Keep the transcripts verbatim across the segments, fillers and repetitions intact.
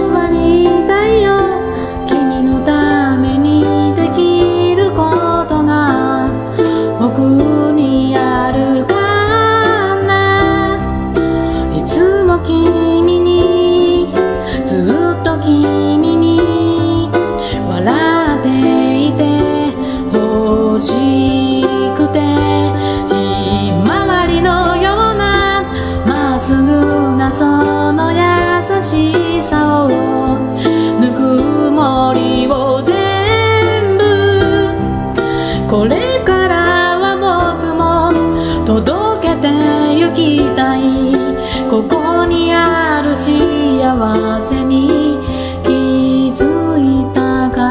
ばにいたいよ、君のためにできることが僕にあるかな。いつも君に、ずっと君に笑っていて欲しくて、ひまわりのようなまっすぐなその優しさを、ぬくもりを全部、これからは僕も届けてゆきたい。ここにある幸せに気づいたから。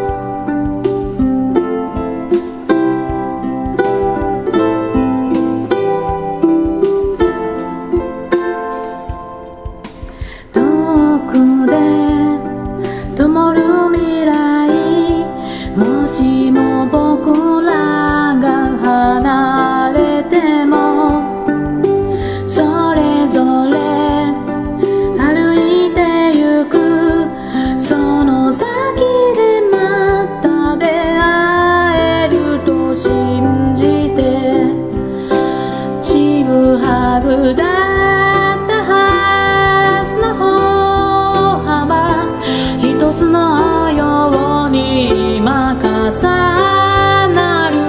遠くで灯る未来、もしも僕らが離れても、それぞれ歩いてゆく、その先でまた出会えると信じて、ちぐはぐだったはずの歩幅、一つのように今重なる。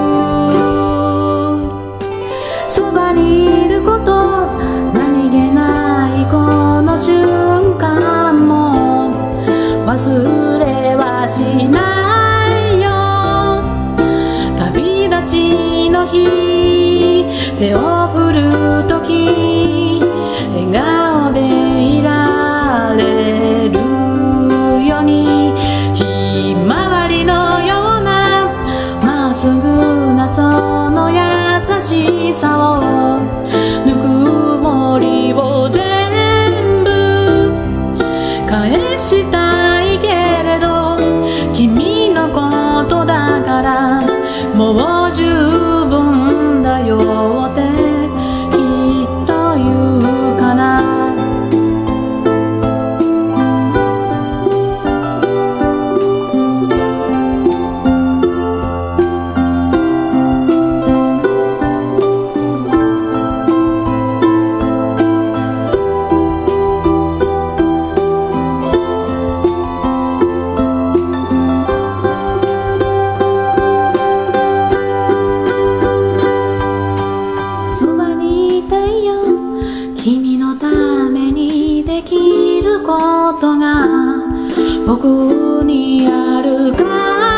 そばにいること、何気ないこの瞬間も忘れはしないよ。旅立ちの日、手を振るとき、笑顔でいられるように、ひまわりのようなまっすぐなその優しさを、ぬくもりを全部返したいけれど、君のことだからもう十分だよってきっと言うかな。君のためにできることが僕にあるか